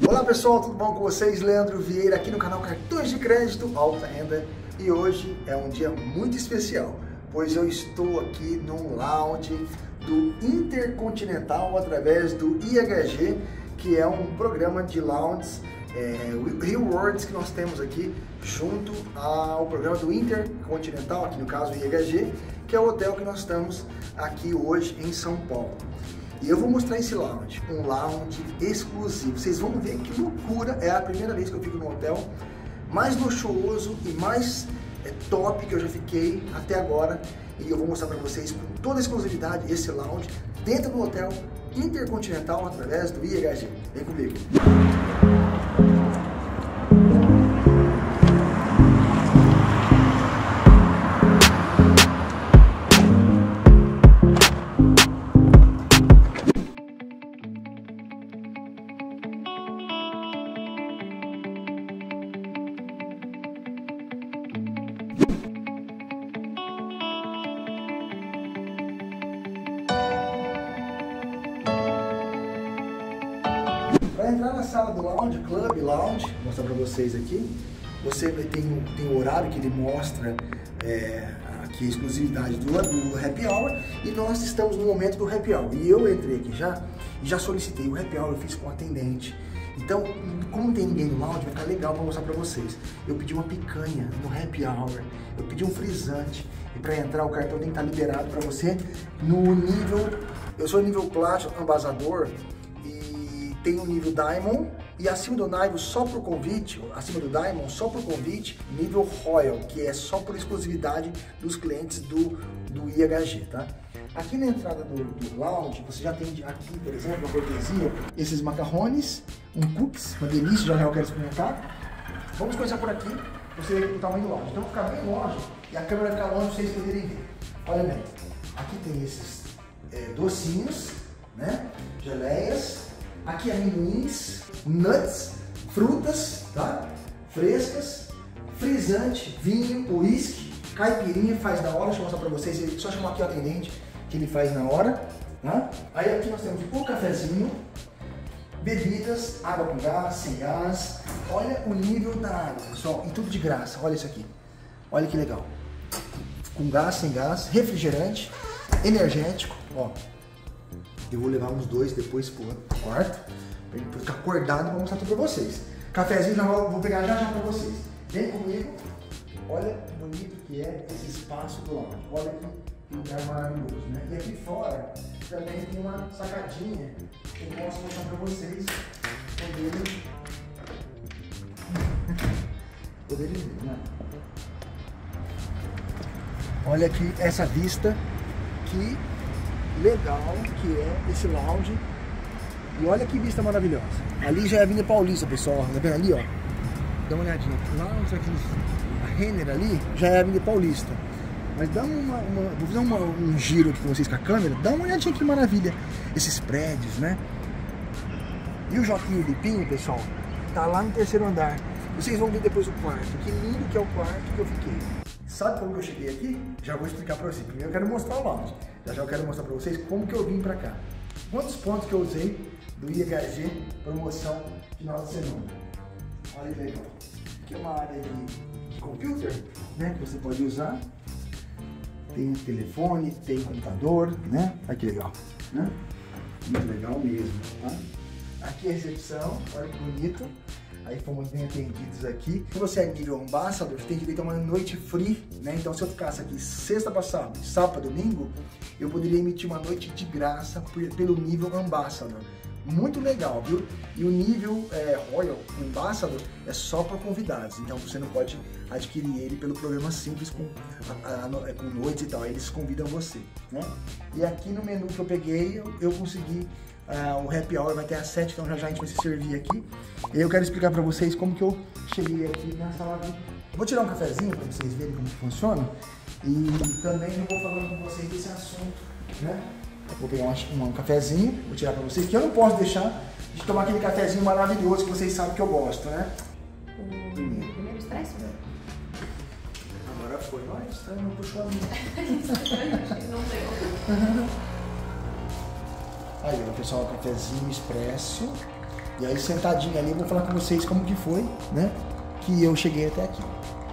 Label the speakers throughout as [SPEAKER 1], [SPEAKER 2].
[SPEAKER 1] Olá pessoal, tudo bom com vocês? Leandro Vieira aqui no canal Cartões de Crédito Alta Renda e hoje é um dia muito especial, pois eu estou aqui num lounge do Intercontinental através do IHG, que é um programa de lounges, rewards que nós temos aqui junto ao programa do Intercontinental, aqui no caso o IHG, que é o hotel que nós estamos aqui hoje em São Paulo. E eu vou mostrar esse lounge, um lounge exclusivo. Vocês vão ver que loucura, é a primeira vez que eu fico no hotel mais luxuoso e mais top que eu já fiquei até agora. E eu vou mostrar para vocês com toda a exclusividade esse lounge dentro do hotel Intercontinental através do IHG. Vem comigo. Para entrar na sala do lounge, Club Lounge, vou mostrar para vocês aqui, você tem o horário que ele mostra aqui a exclusividade do Happy Hour, e nós estamos no momento do Happy Hour. E eu entrei aqui já solicitei o Happy Hour, eu fiz com o atendente. Então, como não tem ninguém no lounge, vai ficar legal para mostrar para vocês. Eu pedi uma picanha no Happy Hour, eu pedi um frisante, e para entrar o cartão tem que estar liberado para você no nível, eu sou nível Platinum Ambassador, tem o nível Diamond, e acima do Diamond só por convite, nível Royal, que é só por exclusividade dos clientes do IHG, tá? Aqui na entrada do lounge, você já tem aqui, por exemplo, uma cortesia, esses macarrones, um cookies, uma delícia, já eu quero experimentar. Vamos começar por aqui, você vê o tamanho do lounge. Então ficar bem longe, e a câmera vai ficar longe para vocês poderem ver. Olha bem, aqui tem esses docinhos, né, geleias, aqui amendoins, nuts, frutas, tá? Frescas, frisante, vinho, uísque, caipirinha, faz na hora, deixa eu mostrar pra vocês, ele só chamar aqui o atendente, que ele faz na hora, tá? Aí aqui nós temos o cafezinho, bebidas, água com gás, sem gás, olha o nível da água, pessoal, e tudo de graça, olha isso aqui, olha que legal, com gás, sem gás, refrigerante, energético, ó. Eu vou levar uns dois depois pro quarto, pra ele ficar acordado e vou mostrar tudo pra vocês. Cafezinho já vou pegar já pra vocês. Vem comigo, olha que bonito que é esse espaço do lounge. Olha que lugar maravilhoso, né? E aqui fora também tem uma sacadinha que eu posso mostrar pra vocês poderem ver, né? Olha aqui essa vista que legal que é esse lounge, e olha que vista maravilhosa. Ali já é a Avenida Paulista, pessoal, tá vendo ali, ó? Dá uma olhadinha, lá a Renner ali já é a Avenida Paulista, mas dá vou fazer um giro aqui com vocês com a câmera, dá uma olhadinha que maravilha, esses prédios, né? E o Joaquim Lipinho, pessoal, tá lá no terceiro andar, vocês vão ver depois o quarto, que lindo que é o quarto que eu fiquei. Sabe como que eu cheguei aqui? Já vou explicar para vocês. Primeiro eu quero mostrar o lounge. Já eu quero mostrar para vocês como que eu vim para cá. Quantos pontos que eu usei do IHG promoção de final de semana. Olha que legal. Aqui é uma área de computer, né? Que você pode usar. Tem telefone, tem computador, né? Olha que legal, né? Muito legal mesmo, tá? Aqui é a recepção, olha que bonito. Aí fomos bem atendidos aqui. Se você é nível Ambassador, você tem direito a uma noite free, né? Então se eu ficasse aqui sexta para sábado, sábado para domingo, eu poderia emitir uma noite de graça pelo nível Ambassador. Muito legal, viu? E o nível Royal Ambassador é só para convidados, então você não pode adquirir ele pelo programa simples com noites e tal, eles convidam você, né? E aqui no menu que eu peguei, eu consegui o Happy Hour vai ter às 7, então já a gente vai se servir aqui. E eu quero explicar pra vocês como que eu cheguei aqui na sala VIP. Vou tirar um cafezinho pra vocês verem como que funciona. E também eu vou falando com vocês desse assunto, né? Vou pegar um cafezinho, vou tirar pra vocês, que eu não posso deixar de tomar aquele cafezinho maravilhoso que vocês sabem que eu gosto, né?
[SPEAKER 2] O primeiro expresso, né?
[SPEAKER 1] Agora foi, mas não puxou a minha.
[SPEAKER 2] Não deu.
[SPEAKER 1] Aí, ó, pessoal, cafezinho expresso. E aí sentadinho ali eu vou falar com vocês como que foi, né? Que eu cheguei até aqui.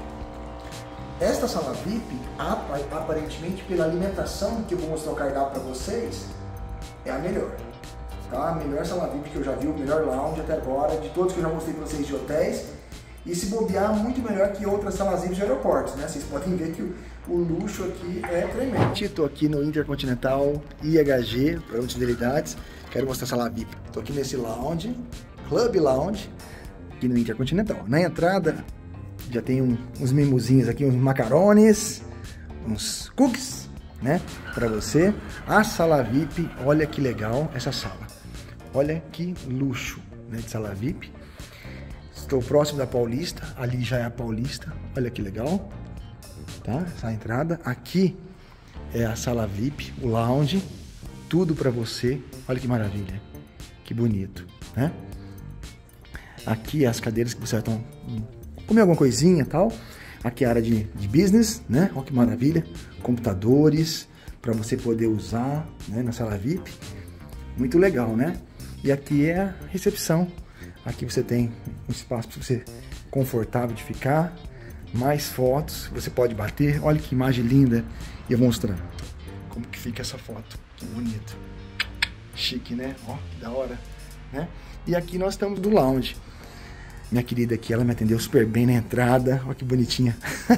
[SPEAKER 1] Esta sala VIP, aparentemente pela alimentação que eu vou mostrar o cardápio para vocês, é a melhor. Tá? A melhor sala VIP que eu já vi, o melhor lounge até agora, de todos que eu já mostrei para vocês de hotéis. E se bobear, muito melhor que outras salas VIP de aeroportos, né? Vocês podem ver que o luxo aqui é tremendo. Estou aqui no Intercontinental IHG, programa de fidelidades. Quero mostrar a sala VIP. Estou aqui nesse lounge, Club Lounge, aqui no Intercontinental. Na entrada, já tem uns mimosinhos aqui, uns macarones, uns cookies, né? Para você. A sala VIP, olha que legal essa sala. Olha que luxo, né, de sala VIP. Estou próximo da Paulista, ali já é a Paulista, olha que legal, tá? Essa entrada, aqui é a sala VIP, o lounge, tudo para você, olha que maravilha, que bonito, né? Aqui as cadeiras que você vai comer alguma coisinha e tal, aqui é a área de business, né? Olha que maravilha, computadores para você poder usar, né, na sala VIP, muito legal, né? E aqui é a recepção. Aqui você tem um espaço para você confortável de ficar, mais fotos, você pode bater, olha que imagem linda, e eu vou mostrar como que fica essa foto, que bonito, chique, né? Ó, que da hora, né? E aqui nós estamos do lounge, minha querida aqui, ela me atendeu super bem na entrada, olha que bonitinha.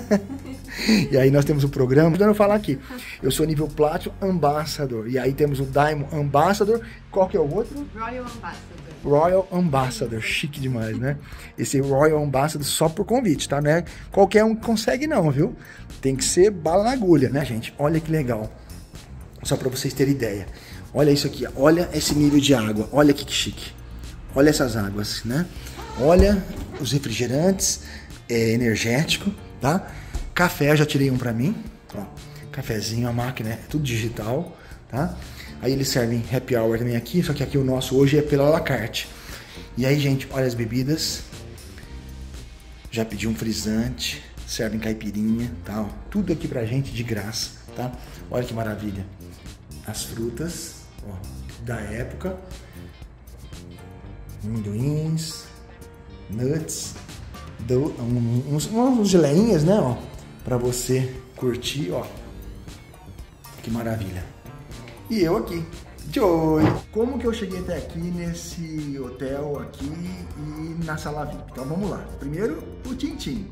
[SPEAKER 1] E aí nós temos o programa, eu falar aqui, eu sou nível Platinum Ambassador, e aí temos o Diamond Ambassador, qual que é o outro?
[SPEAKER 2] Royal Ambassador.
[SPEAKER 1] Royal Ambassador, chique demais, né? Esse Royal Ambassador só por convite, tá? Não é qualquer um que consegue não, viu? Tem que ser bala na agulha, né, gente? Olha que legal. Só para vocês terem ideia. Olha isso aqui, olha esse nível de água, olha que chique. Olha essas águas, né? Olha os refrigerantes, energético, tá? Café, já tirei um pra mim, ó. Cafezinho, a máquina, é tudo digital, tá? Aí eles servem happy hour também aqui, só que aqui o nosso hoje é pela à la carte. E aí, gente, olha as bebidas. Já pedi um frisante, servem caipirinha, tá? Ó, tudo aqui pra gente de graça, tá? Olha que maravilha. As frutas, ó, da época. Amendoins, nuts, uns geleinhas, né, ó, pra você curtir, ó. Que maravilha. E eu aqui, Joey. Como que eu cheguei até aqui nesse hotel aqui e na sala VIP? Então vamos lá. Primeiro, o Tintim.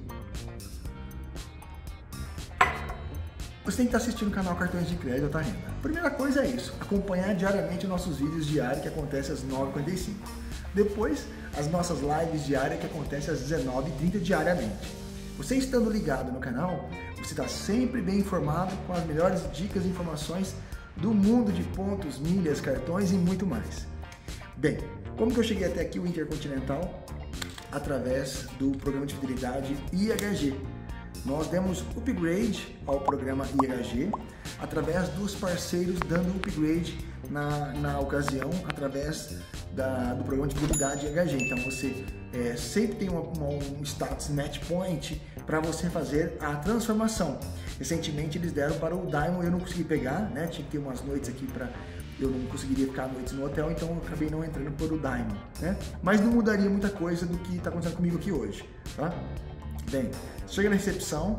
[SPEAKER 1] Você tem que estar assistindo o canal Cartões de Crédito Alta Renda. Primeira coisa é isso, acompanhar diariamente os nossos vídeos diários que acontecem às 9h45. Depois, as nossas lives diárias que acontecem às 19h30 diariamente. Você estando ligado no canal, você está sempre bem informado com as melhores dicas e informações do mundo de pontos, milhas, cartões e muito mais. Bem, como que eu cheguei até aqui o Intercontinental? Através do programa de fidelidade IHG. Nós demos upgrade ao programa IHG através dos parceiros dando upgrade na ocasião através do programa de fidelidade IHG. Então você sempre tem um status match point para você fazer a transformação. Recentemente eles deram para o Diamond, eu não consegui pegar, né? Tinha que ter umas noites aqui para eu não conseguiria ficar noites no hotel, então eu acabei não entrando por o Diamond, né? Mas não mudaria muita coisa do que está acontecendo comigo aqui hoje, tá? Bem, chega na recepção,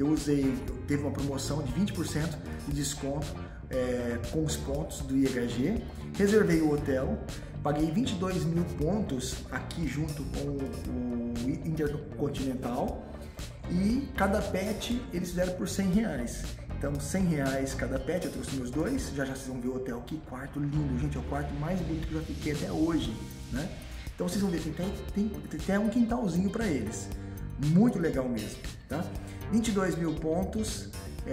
[SPEAKER 1] teve uma promoção de 20% de desconto com os pontos do IHG, reservei o hotel, paguei 22 mil pontos aqui junto com o Intercontinental e cada pet eles fizeram por R$100. Então R$100 cada pet, eu trouxe meus dois, já vocês vão ver o hotel, que quarto lindo, gente, é o quarto mais bonito que eu já fiquei até hoje, né? Então vocês vão ver que tem até um quintalzinho para eles. Muito legal mesmo, tá? 22 mil pontos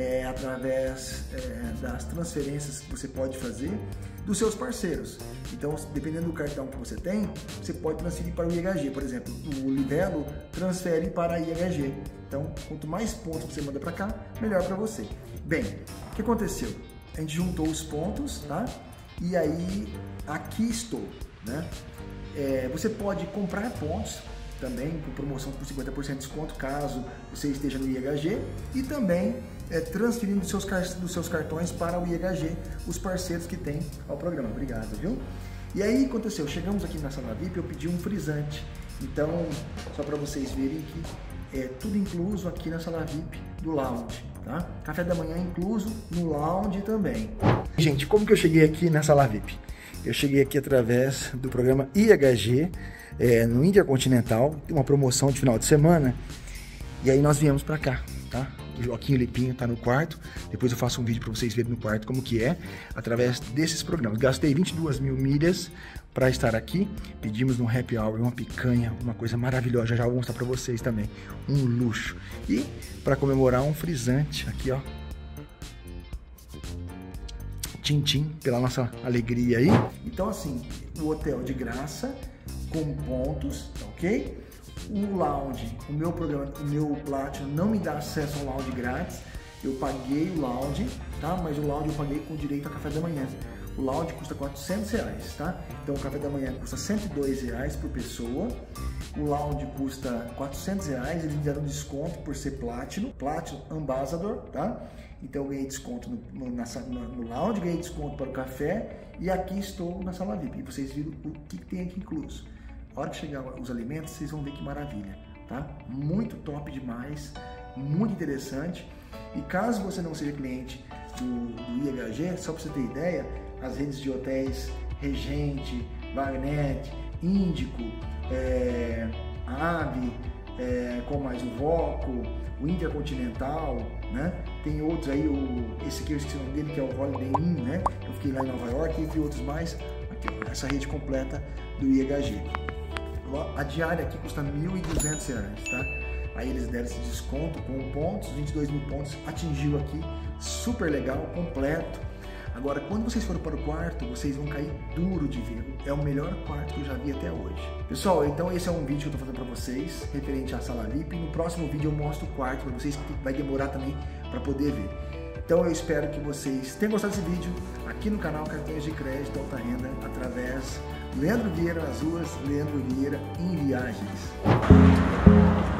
[SPEAKER 1] através das transferências que você pode fazer dos seus parceiros. Então, dependendo do cartão que você tem, você pode transferir para o IHG. Por exemplo, o Livelo transfere para a IHG. Então, quanto mais pontos você manda para cá, melhor para você. Bem, o que aconteceu? A gente juntou os pontos, tá? E aí, aqui estou, né? Você pode comprar pontos também com promoção por 50% de desconto caso você esteja no IHG e também transferindo dos seus cartões para o IHG os parceiros que tem ao programa. Obrigado, viu? E aí aconteceu, chegamos aqui na sala VIP, eu pedi um frisante. Então, só para vocês verem que é tudo incluso aqui na sala VIP do lounge, tá? Café da manhã incluso no lounge também. Gente, como que eu cheguei aqui na sala VIP? Eu cheguei aqui através do programa IHG, no Intercontinental, tem uma promoção de final de semana, e aí nós viemos para cá, tá? O Joaquim Lipinho tá no quarto, depois eu faço um vídeo para vocês verem no quarto como que é, através desses programas. Gastei 22 mil milhas para estar aqui, pedimos no happy hour uma picanha, uma coisa maravilhosa, já vou mostrar para vocês também, um luxo. E para comemorar um frisante aqui, ó, tchim-tchim, pela nossa alegria aí. Então assim, o hotel de graça, com pontos, ok? O lounge, o meu programa, o meu Platinum não me dá acesso ao lounge grátis. Eu paguei o lounge, tá? Mas o lounge eu paguei com direito a café da manhã. O lounge custa R$400, tá? Então o café da manhã custa R$102 por pessoa. O lounge custa R$400, eles me deram desconto por ser Platinum Ambassador, tá? Então eu ganhei desconto no lounge, ganhei desconto para o café e aqui estou na sala VIP. E vocês viram o que tem aqui incluso. A hora que chegar os alimentos, vocês vão ver que maravilha, tá? Muito top demais, muito interessante. E caso você não seja cliente do IHG, só para você ter ideia, as redes de hotéis Regente, Wagner, Índico, Ave, com mais o Voco, o Intercontinental, né? Tem outros aí, esse aqui eu esqueci o nome dele, que é o Holiday Inn, né? Eu fiquei lá em Nova York, entre outros mais. Aqui, essa rede completa do IHG. A diária aqui custa R$1.200, tá? Aí eles deram esse desconto com pontos, 22 mil pontos, atingiu aqui, super legal, completo. Agora, quando vocês forem para o quarto, vocês vão cair duro de ver. É o melhor quarto que eu já vi até hoje. Pessoal, então esse é um vídeo que eu tô fazendo para vocês, referente à sala VIP. No próximo vídeo eu mostro o quarto para vocês, que vai demorar também para poder ver. Então eu espero que vocês tenham gostado desse vídeo aqui no canal Cartões de Crédito Alta Renda, através do Leandro Vieira nas ruas, Leandro Vieira em Viagens.